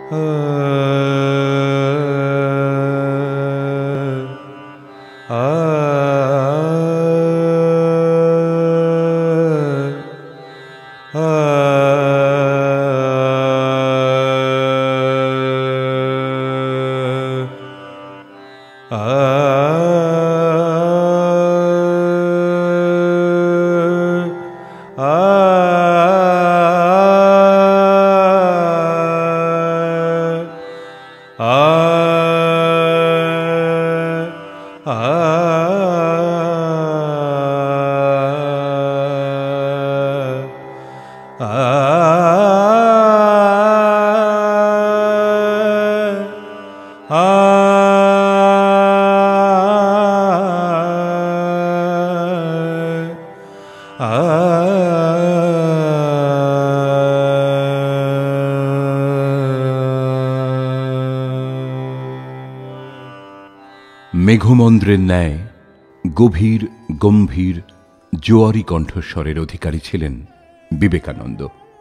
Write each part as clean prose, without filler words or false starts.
মেঘমন্দ্রের ন্যায় গভীর গম্ভীর জোয়ারি কণ্ঠস্বরের অধিকারী ছিলেন বিবেকানন্দ।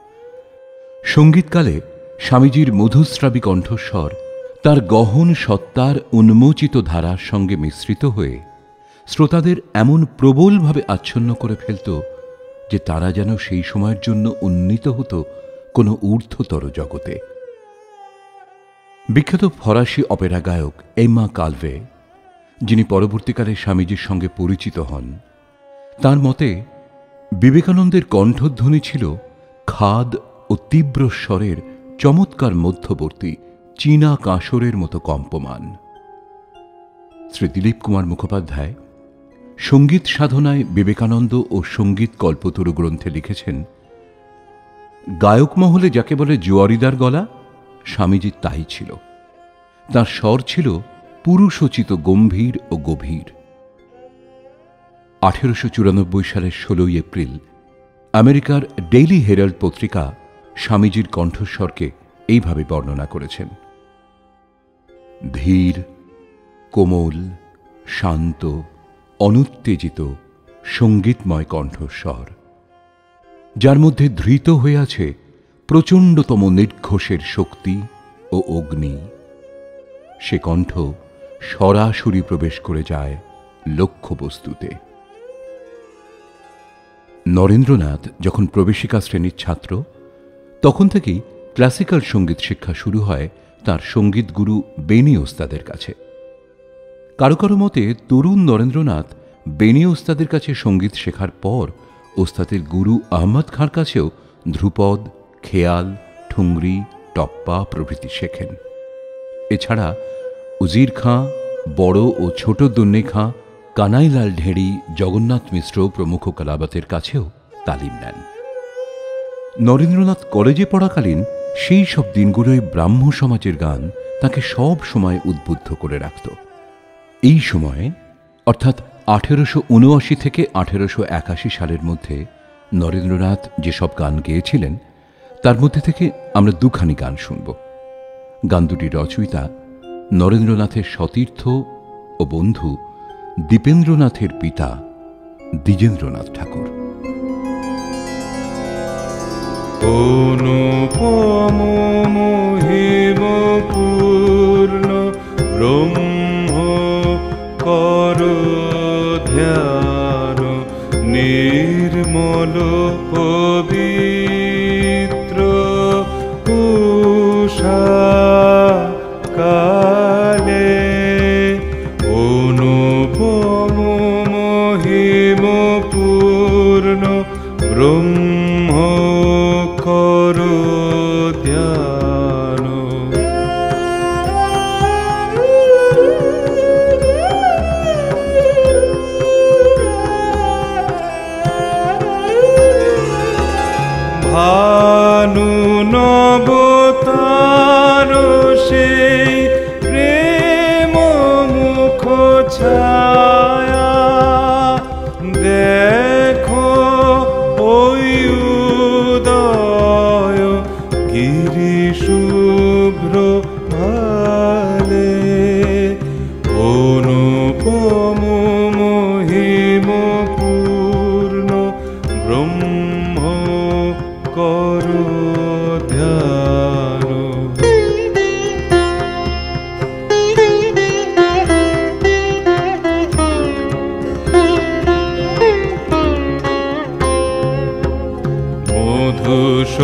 সঙ্গীতকালে স্বামীজির মধুস্রাবী কণ্ঠস্বর তার গহন সত্তার উন্মোচিত ধারার সঙ্গে মিশ্রিত হয়ে শ্রোতাদের এমন প্রবলভাবে আচ্ছন্ন করে ফেলত যে তারা যেন সেই সময়ের জন্য উন্নীত হতো কোনো ঊর্ধ্বতর জগতে। বিখ্যাত ফরাসি অপেরা গায়ক এম্মা কালভে, যিনি পরবর্তীকালে স্বামীজির সঙ্গে পরিচিত হন, তার মতে বিবেকানন্দের কণ্ঠধ্বনি ছিল খাদ ও তীব্র স্বরের চমৎকার মধ্যবর্তী চীনা কাঁসরের মতো কম্পমান। শ্রী দিলীপ কুমার মুখোপাধ্যায় সঙ্গীত সাধনায় বিবেকানন্দ ও সঙ্গীত কল্পতরু গ্রন্থে লিখেছেন, গায়ক মহলে যাকে বলে জোয়ারিদার গলা, স্বামীজি তাই ছিল। তার স্বর ছিল পুরুষোচিত গম্ভীর ও গভীর। 1894 সালের 16 এপ্রিল আমেরিকার ডেইলি হেরাল্ড পত্রিকা স্বামীজির কণ্ঠস্বরকে এইভাবে বর্ণনা করেছেন, ধীর, কোমল, শান্ত, অনুত্তেজিত, সঙ্গীতময় কণ্ঠস্বর, যার মধ্যে ধৃত হয়ে আছে প্রচণ্ডতম নির্ঘোষের শক্তি ও অগ্নি। সে কণ্ঠ সরাসরি প্রবেশ করে যায় লক্ষ্যবস্তুতে। নরেন্দ্রনাথ যখন প্রবেশিকা শ্রেণীর ছাত্র, তখন থেকেই ক্লাসিক্যাল সঙ্গীত শিক্ষা শুরু হয় তার সঙ্গীত গুরু বেনি ওস্তাদের কাছে। কারো কারো মতে তরুণ নরেন্দ্রনাথ বেনি ওস্তাদের কাছে সঙ্গীত শেখার পর ওস্তাদের গুরু আহমদ খাঁর কাছেও ধ্রুপদ, খেয়াল, ঠুংরি, টপ্পা প্রভৃতি শেখেন। এছাড়া উজির খাঁ, বড় ও ছোট দন্নে খাঁ, কানাইলাল ঢেড়ি, জগন্নাথ মিশ্র প্রমুখ কলাবতের কাছেও তালিম নেন। নরেন্দ্রনাথ কলেজে পড়াকালীন সেই সব দিনগুলোয় ব্রাহ্ম সমাজের গান তাকে সব সময় উদ্বুদ্ধ করে রাখত। এই সময়ে অর্থাৎ 1879 থেকে 1881 সালের মধ্যে নরেন্দ্রনাথ যেসব গান গেয়েছিলেন তার মধ্যে থেকে আমরা দুখানি গান শুনব। গান দুটি রচয়িতা নরেন্দ্রনাথের সতীর্থ ও বন্ধু দীপেন্দ্রনাথের পিতা দ্বিজেন্দ্রনাথ ঠাকুর। অনুপম মহিম পূর্ণ ব্রহ্ম কর ধ্যান, নির্মল পবিত্র উষা কালে। অনুপম মহিম পূর্ণ ব্রহ্ম কর ধ্যান। ভানু নবতার সেই প্রেম মুখ ছায়া, দেখো ওই উদয় গিরি শুভ্র ভালে। অনুপম মহিম পূর্ণ ব্রহ্ম কর ধ্যান।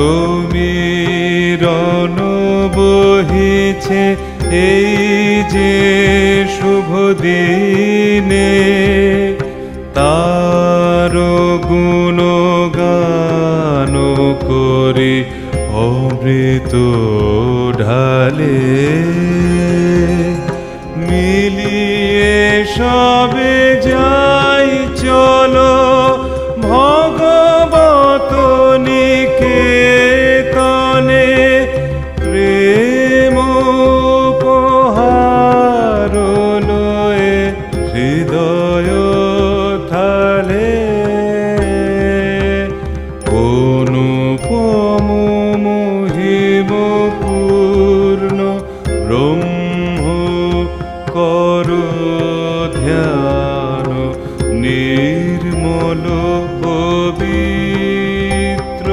সমীরণ বহিছে এই যে শুভ দিনে, তার গুণগান করি অমৃত ঢালে। মিলিয়ে সবে যাই চলো ভগবত নিকেতনে, প্রেম উপহার লয়ে হৃদয় থালে। অনুপম মহিমপূর্ণ ব্রহ্ম কর ধ্যান, নির্মল পবিত্র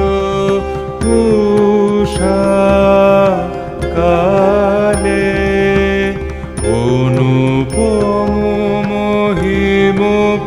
উষা কালে। অনুপম মহিম